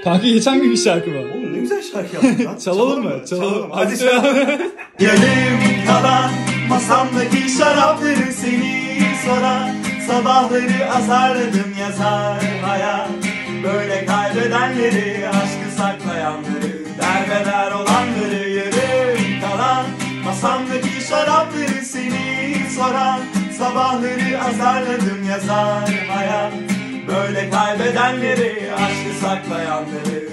Kanka geçen gün bir şarkı var. Oğlum ne güzel şarkı yaptın lan. Çalalım mı? Çalalım. Hadi çalalım. Yarım kalan masamdaki şarapları seni soran, sabahları azarladım yazar hayat. Böyle kaybedenleri, aşkı saklayanları, derbeder olanları. Yarım kalan masamdaki şarapları seni soran, sabahları azarladım yazar hayat. Böyle kaybedenleri, aşkı saklayanları,